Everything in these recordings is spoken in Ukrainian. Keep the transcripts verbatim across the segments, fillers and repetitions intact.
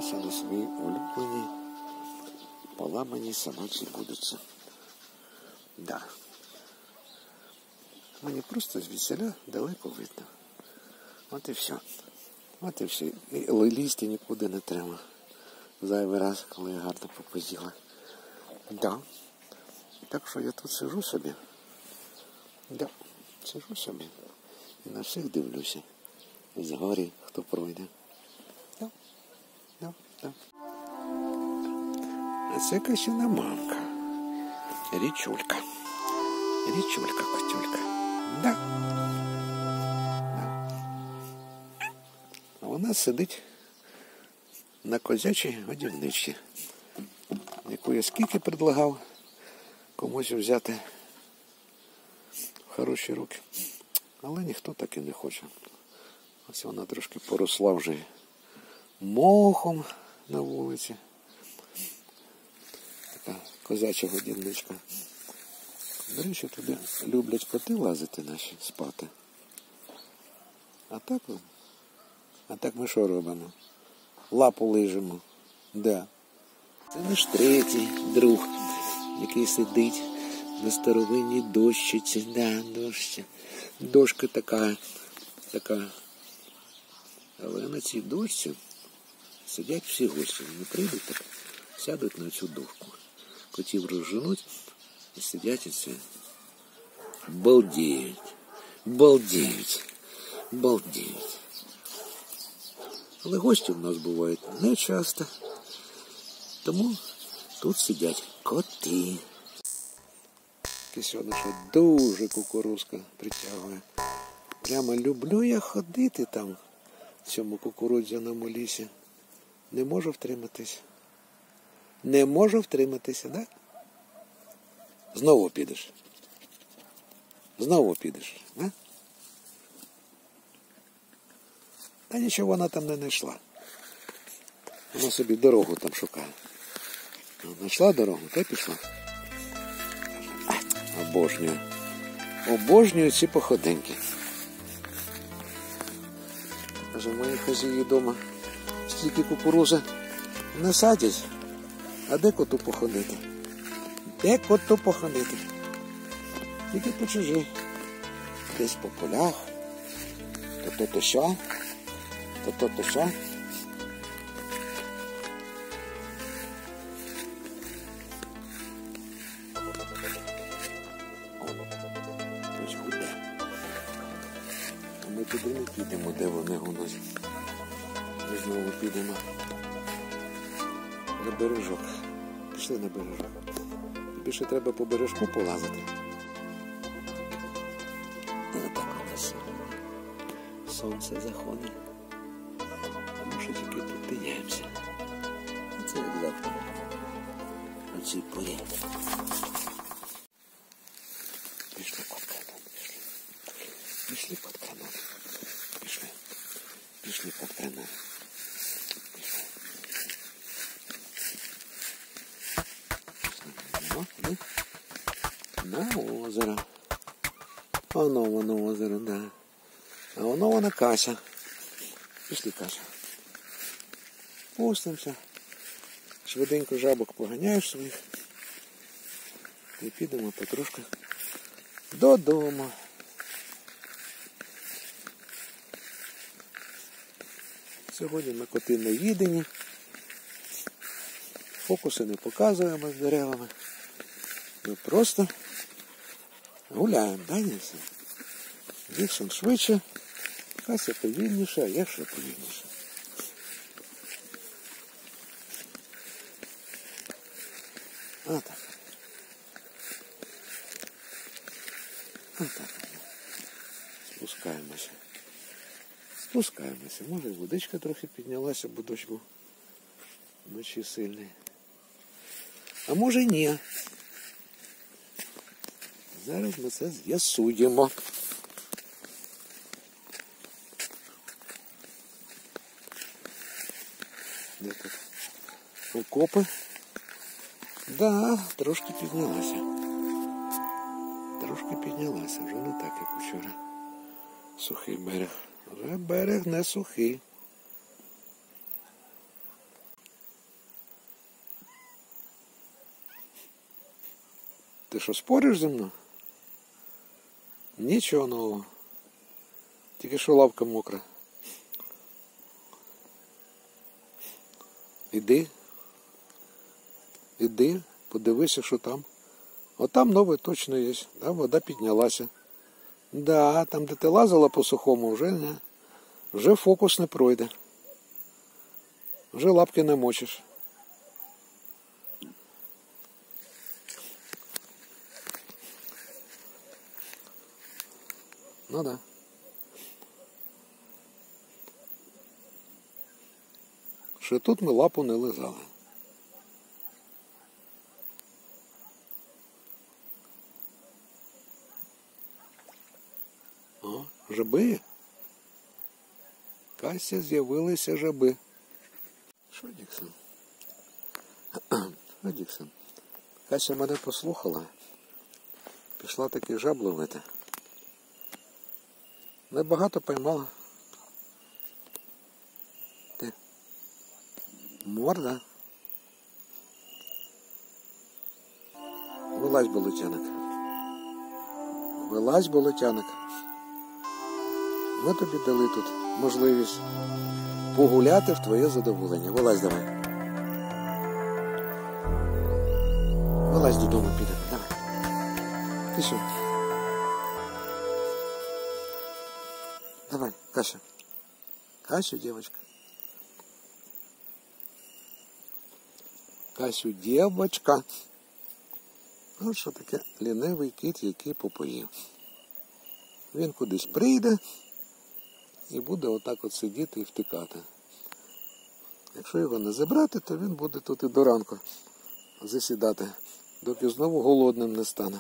збираюся на своїй улюбленій поламаній собачій будці. Да. Мені просто звідсіля далеко видно. От і все. От і все. І лізти нікуди не треба. Зайвий раз, коли я гарно попозіла. Да. Так що я тут сижу собі. Да. Сижу собі. І на всіх дивлюся. Згорі, хто пройде. Да. Да. Да. А це Касіна мамка. Річулька. Річулька, котюлька. Да. Да. А вона сидить на козячій годівничці, яку я скільки предлагав комусь взяти в хороші руки. Але ніхто так і не хоче. Ось вона трошки поросла вже мохом на вулиці. Така козяча годівничка. До речі, туди люблять коти лазити наші, спати. А так, а так ми що робимо? Лапу лижемо. Да. Це наш третій друг, який сидить на старовинній дощиці. Да, дощиця. Дошка така, така. Але на цій дошці сидять всі гості. Вони прийдуть так, сядуть на цю дошку. Котів розженуть і сидять і це. Балдіють. Балдіють. Балдіють. Але гості в нас бувають не часто. Тому тут сидять коти. І сьогодні ще дуже кукурузка притягує. Прямо люблю я ходити там, в цьому кукурудзяному лісі. Не можу втриматись. Не можу втриматися, да? Знову підеш. Знову підеш, да? Та нічого вона там не знайшла. Вона собі дорогу там шукає. Знайшла дорогу, та й пішла. Обожнюю. Обожнюю ці походеньки. Каже, мої хазяї вдома стільки кукурузи не садять. А де коту походити? Де коту походити? Тільки по чужі. Десь по полях. То то то що? То то то що? Ось гуде. А ми туди не підемо, де вони гунуть. Ми знову підемо на бережок. Пішли на бережок. Більше треба по бережку полазити. Отак у нас сонце заходить. Ми ще тільки тут тиняємося. Це як завтра. У цій порі. Пішли під канон. Пішли. Пішли під канон. Пішли. Пішли під канон. На озеро. Воно, воно озеро, да. А воно вона Кася. Пішли, Кася. Пустимося. Швиденько жабок поганяєш своїх. І підемо потрошки додому. Сьогодні ми коти не їдені. Фокуси не показуємо з деревами. Ми просто гуляємо, да, Ніса? Діксон швидше, Кася повільніше, а я ще повільніше. Отак. Отак. Спускаємося. Спускаємося. Може, водичка трохи піднялася, бо дощ був вночі сильний. А може ні. Зараз ми це з'ясуємо. Де тут? Окопи. Да, трошки піднялася. Трошки піднялася, вже не так, як вчора. Сухий берег. Вже берег не сухий. Ти що, спориш зі мною? Нічого нового. Тільки що лапка мокра. Іди. Іди, подивися, що там. Отам нове точно є. Да, вода піднялася. Да, там, де ти лазила по сухому, вже не. Вже фокус не пройде. Вже лапки не мочиш. Ну да. Ще тут ми лапу не лизали. О, жаби. Кася, з'явилися жаби. Що, Діксон? Що, Діксон? Кася мене послухала. Пішла таки жаб ловити. Небагато поймала. Ти. Морда. Вилазь, болотяник. Вилазь, болотяник. Ми тобі дали тут можливість погуляти в твоє задоволення. Вилазь давай. Вилазь додому, підемо. Давай. Ти що? Давай, Кася. Касю, девочка. Касю, девочка. Ось що таке лінивий кіт, який попоїв. Він кудись прийде і буде отак от сидіти і втикати. Якщо його не забрати, то він буде тут і до ранку засідати, доки знову голодним не стане.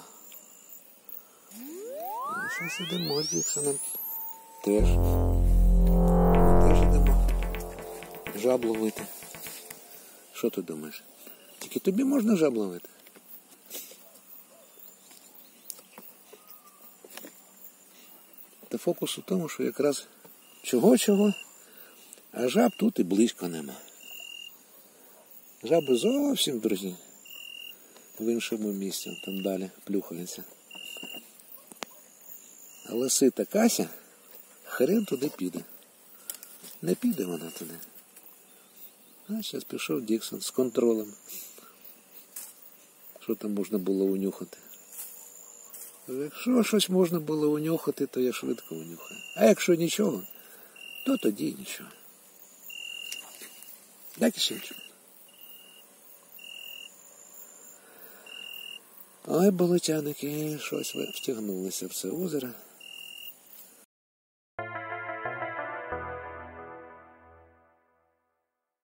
Ми ще сидимо з Діксоном. Теж. Ми теж йдемо жаб ловити. Що ти думаєш? Тільки тобі можна жаб ловити? Та фокус у тому, що якраз чого-чого, а жаб тут і близько нема. Жаби зовсім, друзі, в іншому місці, там далі плюхаються. Але сита Кася, хрен туди піде. Не піде вона туди. А зараз пішов Діксон з контролем. Що там можна було унюхати? Якщо щось можна було унюхати, то я швидко унюхаю. А якщо нічого, то тоді нічого. Так, Кисюнчик? Ой, болотяники, щось ви втягнулися в це озеро.